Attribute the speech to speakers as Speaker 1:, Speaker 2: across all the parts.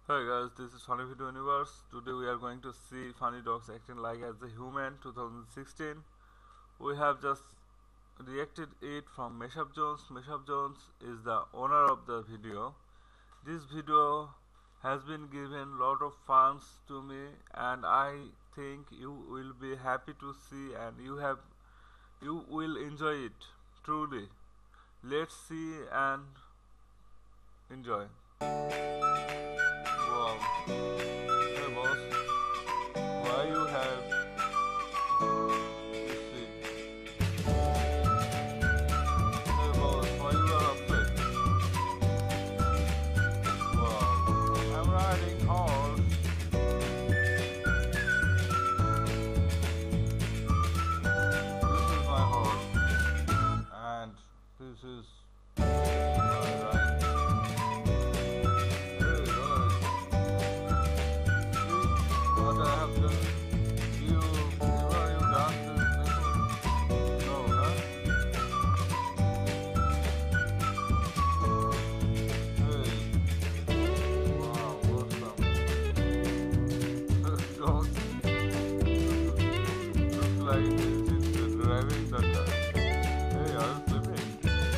Speaker 1: Hey guys, this is Funny Video Universe. Today we are going to see funny dogs acting like as a human 2016. We have just reacted it from Meshup Jones. Meshup Jones is the owner of the video. This video has been given lot of fans to me and I think you will be happy to see and you will enjoy it truly. Let's see and enjoy. Wow. Hey boss, why you have this seat? Hey boss, why you are upset? Wow, I'm riding horse. This is my horse, and this is my ride. What I have done? You done this before? No, huh? Hey, wow, awesome. Don't look like this is driving the car. Hey, I'm swimming.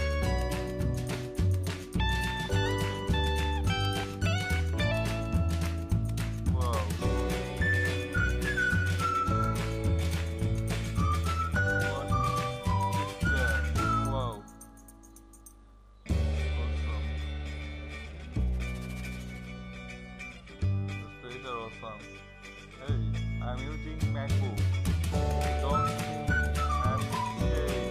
Speaker 1: Wow. Wow. Awesome. The straight are awesome. Hey, I'm using MacBook. Don't think I'm shade.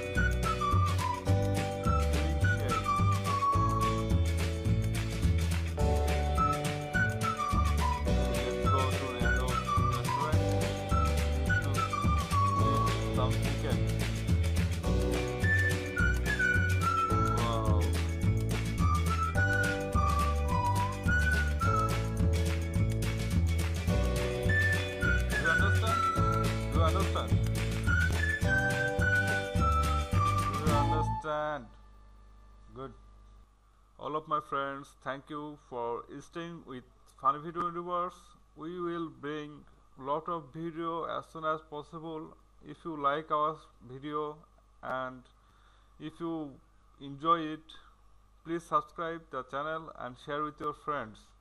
Speaker 1: Feeling shade. Let's go to Nando's restaurant. Need to eat some chicken. Wow. You understand? You understand? You understand? Good. All of my friends, thank you for staying with Funny Video Universe. We will bring lot of video as soon as possible. If you like our video and if you enjoy it, please subscribe the channel and share with your friends.